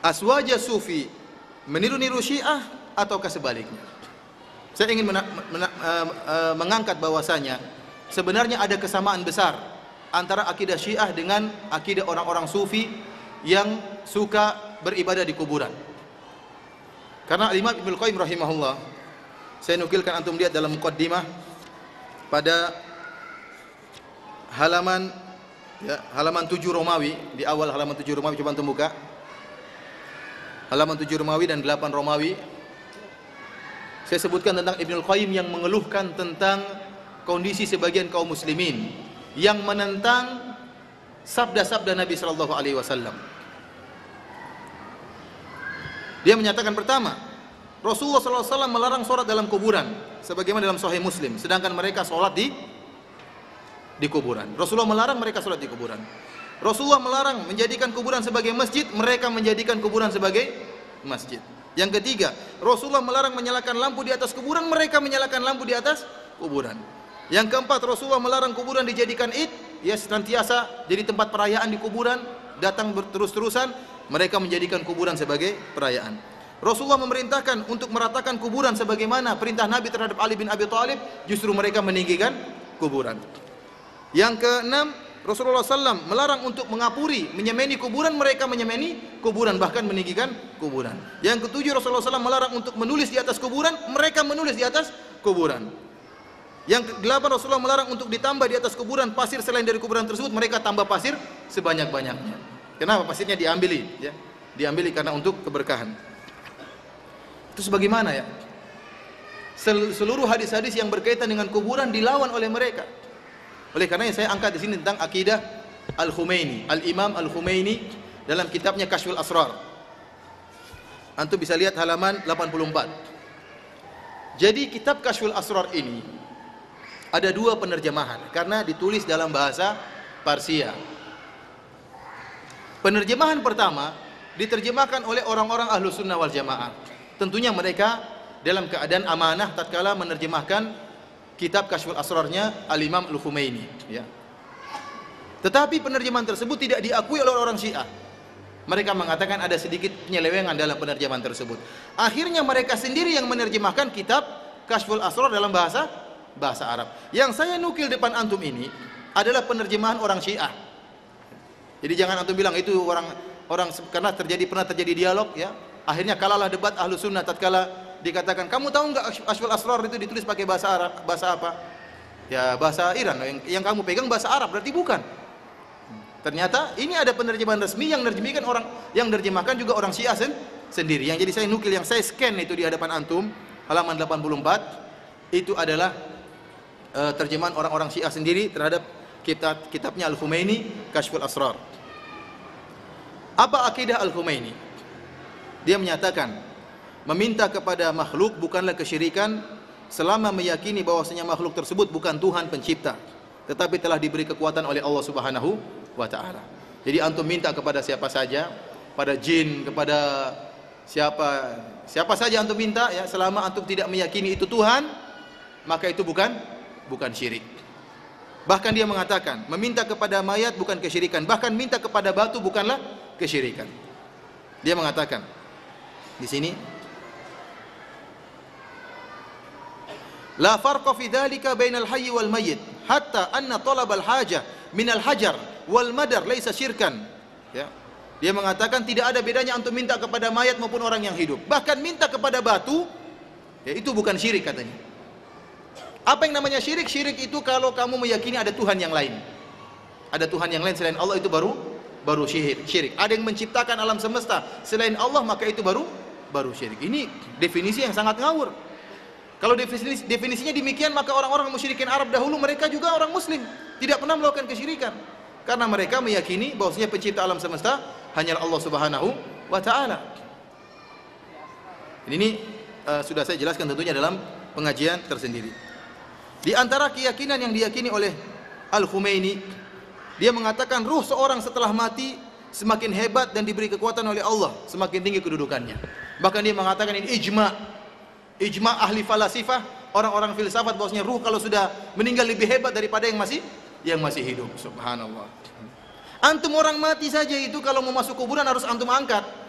Aswaja sufi meniru-niru Syiah ataukah sebaliknya? Saya ingin mengangkat bahwasanya sebenarnya ada kesamaan besar antara akidah Syiah dengan akidah orang-orang sufi yang suka beribadah di kuburan. Karena Imam Ibnu Qayyim rahimahullah, saya nukilkan antum lihat dalam muqaddimah pada halaman 7 Romawi, di awal halaman 7 Romawi, coba antum buka. Halaman 7 Romawi dan 8 Romawi. Saya sebutkan tentang Ibnu Qayyim yang mengeluhkan tentang kondisi sebagian kaum muslimin yang menentang sabda-sabda Nabi sallallahu alaihi wasallam. Dia menyatakan pertama, Rasulullah sallallahu alaihi wasallam melarang salat dalam kuburan sebagaimana dalam Sahih Muslim, sedangkan mereka salat di kuburan. Rasulullah melarang mereka salat di kuburan. Rasulullah melarang menjadikan kuburan sebagai masjid, mereka menjadikan kuburan sebagai masjid. Yang ketiga, Rasulullah melarang menyalakan lampu di atas kuburan, mereka menyalakan lampu di atas kuburan. Yang keempat, Rasulullah melarang kuburan dijadikan id, ya senantiasa jadi tempat perayaan di kuburan, datang terus-terusan, mereka menjadikan kuburan sebagai perayaan. Rasulullah memerintahkan untuk meratakan kuburan sebagaimana perintah Nabi terhadap Ali bin Abi Thalib, justru mereka meninggikan kuburan. Yang keenam, Rasulullah SAW melarang untuk mengapuri, menyemeni kuburan, mereka menyemeni kuburan, bahkan meninggikan kuburan. Yang ketujuh, Rasulullah SAW melarang untuk menulis di atas kuburan, mereka menulis di atas kuburan. Yang kedelapan, Rasulullah melarang untuk ditambah di atas kuburan pasir selain dari kuburan tersebut, mereka tambah pasir sebanyak-banyaknya. Kenapa? Pasirnya diambili, ya, diambili karena untuk keberkahan. Itu sebagaimana ya, seluruh hadis-hadis yang berkaitan dengan kuburan dilawan oleh mereka. Oleh karena saya angkat di sini tentang akidah Al-Khumaini, Al-Imam Al-Khumaini dalam kitabnya Kashful Asrar. Antum bisa lihat halaman 84. Jadi kitab Kashful Asrar ini ada dua penerjemahan karena ditulis dalam bahasa Parsia. Penerjemahan pertama diterjemahkan oleh orang-orang Ahlus Sunnah wal Jamaah. Tentunya mereka dalam keadaan amanah tatkala menerjemahkan kitab Kashful Asrarnya Al-Imam Al-Khumaini, ya. Tetapi penerjemahan tersebut tidak diakui oleh orang Syiah. Mereka mengatakan ada sedikit penyelewengan dalam penerjemahan tersebut. Akhirnya mereka sendiri yang menerjemahkan kitab Kashful Asrar dalam bahasa Arab. Yang saya nukil depan antum ini adalah penerjemahan orang Syiah. Jadi jangan antum bilang itu orang karena pernah terjadi dialog, ya. Akhirnya kalahlah debat Ahlus Sunnah tatkala dikatakan, kamu tahu enggak Kashful Asrar itu ditulis pakai bahasa Arab? Bahasa apa? Ya bahasa Iran. Yang kamu pegang bahasa Arab, berarti bukan. Ternyata ini ada penerjemahan resmi yang menerjemahkan juga orang Syiah sendiri. Yang jadi saya nukil, yang saya scan itu di hadapan antum halaman 84 itu adalah terjemahan orang-orang Syiah sendiri terhadap kitabnya Al-Khumaini Kashful Asrar. Apa akidah Al-Khumaini? Dia menyatakan meminta kepada makhluk bukanlah kesyirikan selama meyakini bahwasanya makhluk tersebut bukan Tuhan pencipta, tetapi telah diberi kekuatan oleh Allah Subhanahu wa taala. Jadi antum minta kepada siapa saja, pada jin, kepada siapa saja antum minta, ya, selama antum tidak meyakini itu Tuhan, maka itu bukan syirik. Bahkan dia mengatakan, meminta kepada mayat bukan kesyirikan, bahkan minta kepada batu bukanlah kesyirikan. Dia mengatakan di sini, la farqa fi dhalika bainal hayy wal mayyit hatta anna talab al hajah min al hajar wal madar laisa syirkan, ya. Dia mengatakan tidak ada bedanya untuk minta kepada mayat maupun orang yang hidup, bahkan minta kepada batu, ya, itu bukan syirik katanya. Apa yang namanya syirik? Syirik itu kalau kamu meyakini ada Tuhan yang lain. Ada Tuhan yang lain selain Allah, itu baru syirik. Ada yang menciptakan alam semesta selain Allah, maka itu baru syirik. Ini definisi yang sangat ngawur. Kalau definisinya demikian, maka orang-orang musyrikin Arab dahulu mereka juga orang muslim, tidak pernah melakukan kesyirikan. Karena mereka meyakini bahwasanya pencipta alam semesta hanyalah Allah Subhanahu wa taala. Ini sudah saya jelaskan tentunya dalam pengajian tersendiri. Di antara keyakinan yang diyakini oleh Al-Khumaini, dia mengatakan ruh seorang setelah mati semakin hebat dan diberi kekuatan oleh Allah, semakin tinggi kedudukannya. Bahkan dia mengatakan ini ijma ahli falasifah, orang-orang filsafat, bahwasanya ruh kalau sudah meninggal lebih hebat daripada yang masih hidup. Subhanallah. Antum orang mati saja itu kalau mau masuk kuburan harus antum angkat.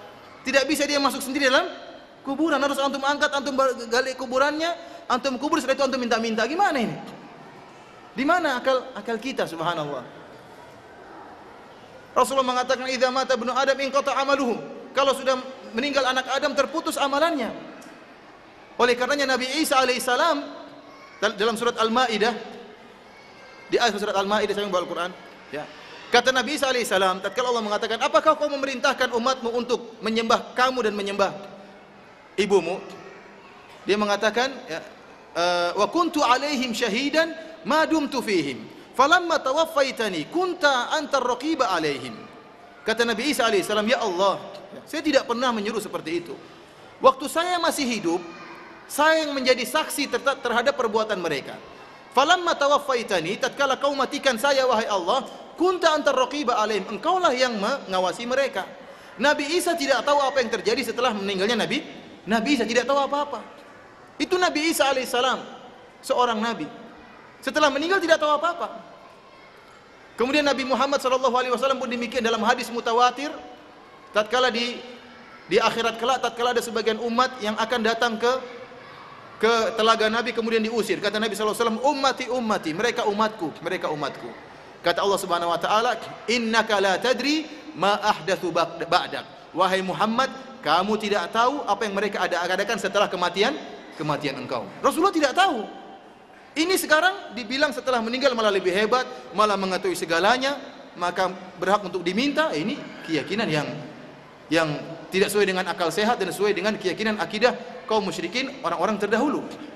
Tidak bisa dia masuk sendiri dalam kuburan, harus antum angkat, antum gali kuburannya, antum kubur, setelah itu antum minta-minta. Gimana ini? Di mana akal kita, subhanallah. Rasulullah mengatakan, "Idza mata ibnu Adam inqata amaluhu." Kalau sudah meninggal anak Adam, terputus amalannya. Oleh karenanya Nabi Isa alaihissalam dalam surat Al-Maidah, di akhir surat Al-Maidah, saya membawa Al-Quran, ya. Kata Nabi Isa alaihissalam, tatkala Allah mengatakan, "Apakah kau memerintahkan umatmu untuk menyembah kamu dan menyembah ibumu?" Dia mengatakan, ya, "Wa kuntu alaihim syahidan ma dumtu fihim. Falamma tawaffaitani kunta antar raqiba alaihim." Kata Nabi Isa alaihissalam, "Ya Allah, saya tidak pernah menyuruh seperti itu. Waktu saya masih hidup, saya yang menjadi saksi terhadap perbuatan mereka. Falamma tawaffaitani, tatkala kau matikan saya wahai Allah, kunta antar raqiba alaihim, engkaulah yang mengawasi mereka." Nabi Isa tidak tahu apa yang terjadi setelah meninggalnya Nabi Isa tidak tahu apa-apa. Itu Nabi Isa alaihissalam, seorang nabi. Setelah meninggal tidak tahu apa-apa. Kemudian Nabi Muhammad SAW pun demikian dalam hadis mutawatir, tatkala di akhirat kelak, tatkala ada sebagian umat yang akan datang ke telaga Nabi kemudian diusir. Kata Nabi SAW, "Ummati ummati, mereka umatku, mereka umatku." Kata Allah Subhanahu wa taala, "Innaka la tadri ma ahdatsu ba'dak." Wahai Muhammad, kamu tidak tahu apa yang mereka adakan setelah kematian engkau. Rasulullah tidak tahu. Ini sekarang dibilang setelah meninggal malah lebih hebat, malah mengetahui segalanya, maka berhak untuk diminta. Ini keyakinan yang tidak sesuai dengan akal sehat dan sesuai dengan keyakinan akidah kaum musyrikin, orang-orang terdahulu.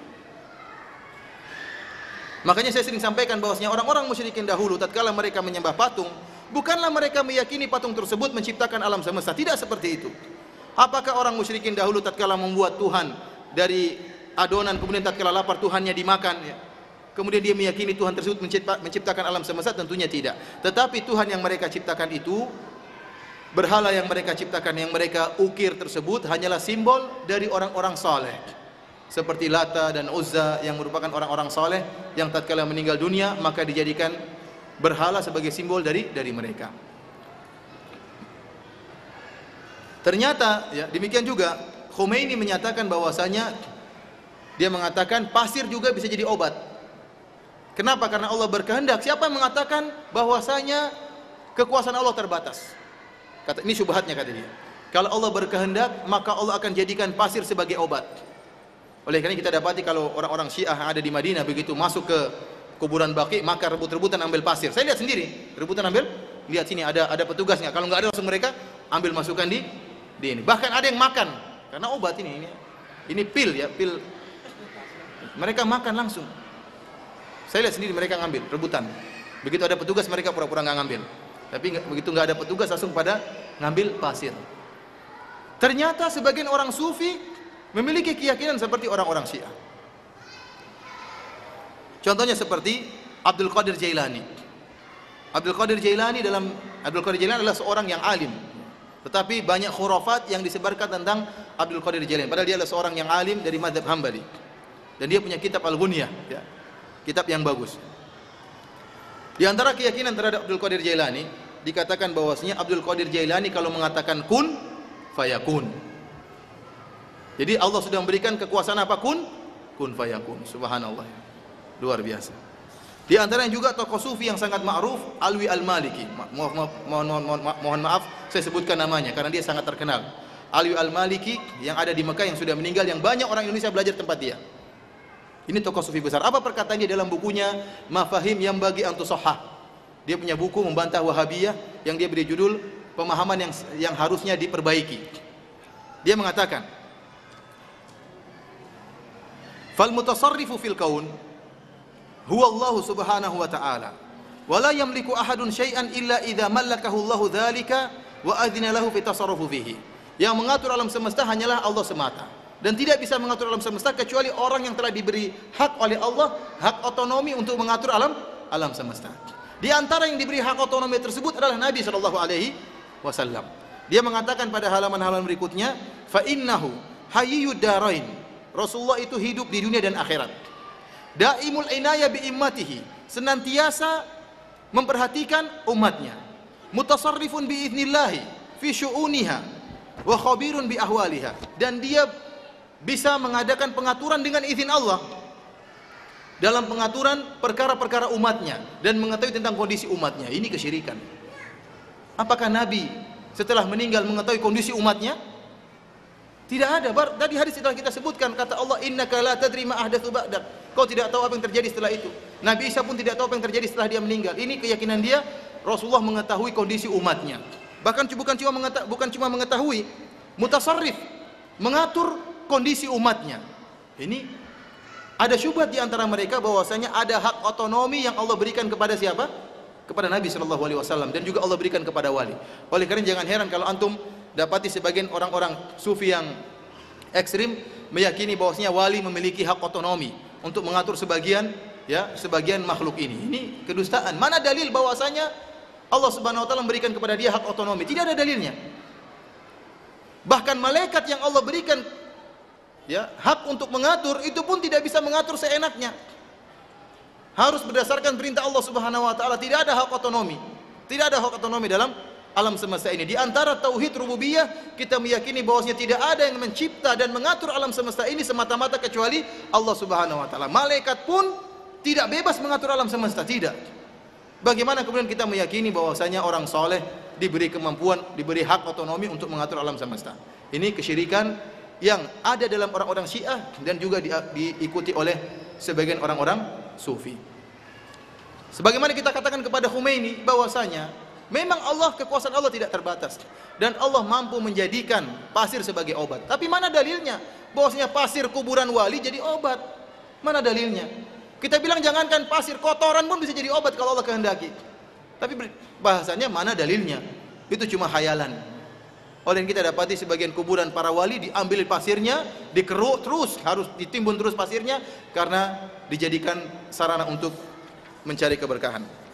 Makanya saya sering sampaikan bahwasanya orang-orang musyrikin dahulu tatkala mereka menyembah patung, bukanlah mereka meyakini patung tersebut menciptakan alam semesta, tidak seperti itu. Apakah orang musyrikin dahulu tatkala membuat Tuhan dari adonan, kemudian tatkala lapar Tuhannya dimakan, ya, kemudian dia meyakini Tuhan tersebut menciptakan alam semesta? Tentunya tidak. Tetapi Tuhan yang mereka ciptakan itu, berhala yang mereka ciptakan, yang mereka ukir tersebut hanyalah simbol dari orang-orang saleh, seperti Lata dan Uzza yang merupakan orang-orang saleh yang tatkala meninggal dunia maka dijadikan berhala sebagai simbol dari mereka. Ternyata, ya, demikian juga Khomeini menyatakan bahwasanya, dia mengatakan pasir juga bisa jadi obat. Kenapa? Karena Allah berkehendak. Siapa yang mengatakan bahwasanya kekuasaan Allah terbatas? Ini syubhatnya, kata dia. Kalau Allah berkehendak, maka Allah akan jadikan pasir sebagai obat. Oleh karena kita dapati kalau orang-orang Syiah yang ada di Madinah begitu masuk ke kuburan Baqi, maka rebut-rebutan ambil pasir. Saya lihat sendiri, rebutan ambil. Lihat sini ada petugasnya. Kalau nggak ada langsung mereka ambil masukkan di ini. Bahkan ada yang makan karena obat ini pil, ya, pil. Mereka makan langsung. Saya lihat sendiri mereka ngambil rebutan. Begitu ada petugas mereka pura-pura nggak ngambil. Tapi begitu nggak ada petugas langsung pada ngambil pasir. Ternyata sebagian orang sufi memiliki keyakinan seperti orang-orang Syiah. Contohnya seperti Abdul Qadir Jailani. Abdul Qadir Jailani adalah seorang yang alim. Tetapi banyak khurafat yang disebarkan tentang Abdul Qadir Jailani. Padahal dia adalah seorang yang alim dari mazhab Hambali. Dan dia punya kitab Al-Ghunyah, ya, kitab yang bagus. Di antara keyakinan terhadap Abdul Qadir Jailani, dikatakan bahwasanya Abdul Qadir Jailani kalau mengatakan kun fayakun. Jadi Allah sudah memberikan kekuasaan apa? Kun fayakun. Subhanallah. Luar biasa. Di antaranya juga tokoh sufi yang sangat ma'ruf, Alwi Al-Maliki. Mohon maaf saya sebutkan namanya karena dia sangat terkenal. Alwi Al-Maliki yang ada di Mekah, yang sudah meninggal, yang banyak orang Indonesia belajar tempat dia. Ini tokoh sufi besar. Apa perkataan dia dalam bukunya Mafahim yang bagi Antusahah? Dia punya buku membantah Wahabiyah yang dia beri judul pemahaman yang harusnya diperbaiki. Dia mengatakan, "Fal mutasarrifu fil kaun huwa Allah subhanahu wa ta'ala wa la yamliku ahadun syai'an illa idza mallakahu Allah dzalika wa adzina lahu fi tasarrufi fihi." Yang mengatur alam semesta hanyalah Allah semata. Dan tidak bisa mengatur alam semesta kecuali orang yang telah diberi hak oleh Allah, hak otonomi untuk mengatur alam semesta. Di antara yang diberi hak otonomi tersebut adalah Nabi SAW. Dia mengatakan pada halaman-halaman berikutnya, fa innahu hayyud darain. Rasulullah itu hidup di dunia dan akhirat. Daimul inaya bi immatihi, senantiasa memperhatikan umatnya. Mutasarrifun bi idznillah fi syu'uniha, wa khabirun bi ahwaliha, dan dia bisa mengadakan pengaturan dengan izin Allah dalam pengaturan perkara-perkara umatnya dan mengetahui tentang kondisi umatnya. Ini kesyirikan. Apakah Nabi setelah meninggal mengetahui kondisi umatnya? Tidak ada. Tadi hadis setelah kita sebutkan, kata Allah, innaka la tadri ma ahdatsu ba'dak. Kau tidak tahu apa yang terjadi setelah itu. Nabi Isa pun tidak tahu apa yang terjadi setelah dia meninggal. Ini keyakinan dia, Rasulullah mengetahui kondisi umatnya. Bahkan bukan cuma mengetahui, mutasarrif, mengatur kondisi umatnya. Ini ada syubhat di antara mereka bahwasanya ada hak otonomi yang Allah berikan kepada siapa? Kepada Nabi sallallahu alaihi wasallam, dan juga Allah berikan kepada wali. Oleh karena jangan heran kalau antum dapati sebagian orang-orang sufi yang ekstrim meyakini bahwasanya wali memiliki hak otonomi untuk mengatur sebagian makhluk ini. Ini kedustaan. Mana dalil bahwasanya Allah Subhanahu wa taala memberikan kepada dia hak otonomi? Tidak ada dalilnya. Bahkan malaikat yang Allah berikan hak untuk mengatur, itu pun tidak bisa mengatur seenaknya. Harus berdasarkan perintah Allah Subhanahu wa taala. Tidak ada hak otonomi. Tidak ada hak otonomi dalam alam semesta ini. Di antara tauhid rububiyah, kita meyakini bahwasanya tidak ada yang mencipta dan mengatur alam semesta ini semata-mata kecuali Allah Subhanahu wa taala. Malaikat pun tidak bebas mengatur alam semesta, tidak. Bagaimana kemudian kita meyakini bahwasanya orang soleh diberi kemampuan, diberi hak otonomi untuk mengatur alam semesta? Ini kesyirikan yang ada dalam orang-orang Syiah dan juga diikuti oleh sebagian orang-orang Sufi. Sebagaimana kita katakan kepada Khomeini bahwasanya memang kekuasaan Allah tidak terbatas dan Allah mampu menjadikan pasir sebagai obat. Tapi mana dalilnya bahwasanya pasir kuburan wali jadi obat? Mana dalilnya? Kita bilang jangankan pasir, kotoran pun bisa jadi obat kalau Allah kehendaki. Tapi bahasanya mana dalilnya? Itu cuma khayalan. Oleh yang kita dapati sebagian kuburan para wali diambil pasirnya, dikeruk terus, harus ditimbun terus pasirnya karena dijadikan sarana untuk mencari keberkahan.